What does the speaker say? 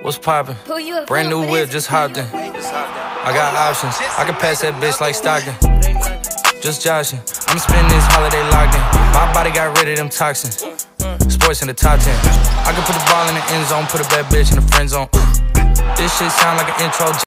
What's poppin'? Brand new whip, just hopped in. I got options, I can pass that bitch like Stockton. Just joshing, I'm spending this holiday locked in. My body got rid of them toxins. Sports in the top 10. I can put the ball in the end zone, put a bad bitch in the friend zone. This shit sound like an intro.